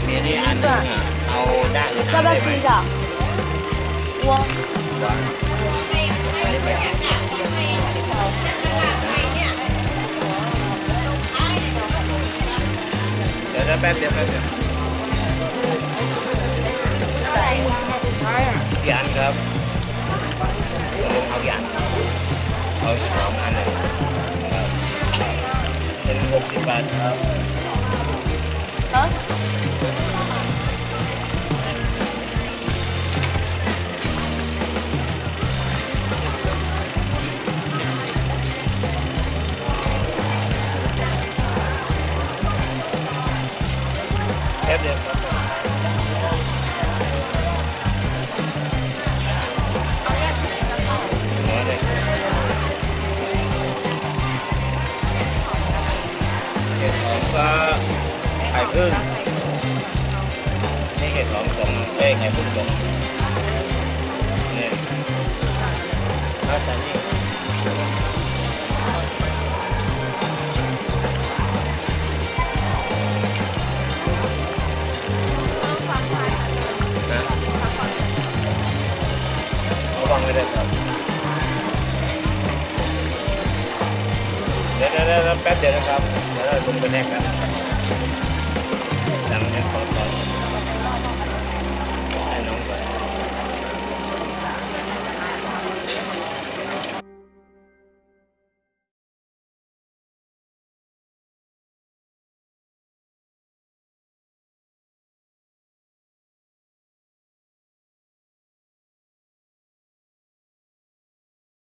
มีนี่อันนึงเอาด้านอื่น要不要吃一下？我เดี๋ยวแป๊บเดียวกี่อันครับเอากี่อันเอา2 อันเลยเป็น60 บาทครับ啊？ แป๊บเดียวครับเห็ดหอมก็ไข่พึ่งนี่เห็ดหอม2ไข่พึ่ง2นี่แล้วใส่นี่ระวังไม่ได้ครับเดี๋ยวแป๊บเดียวนะครับเดี๋ยวเราลงไปแน่กัน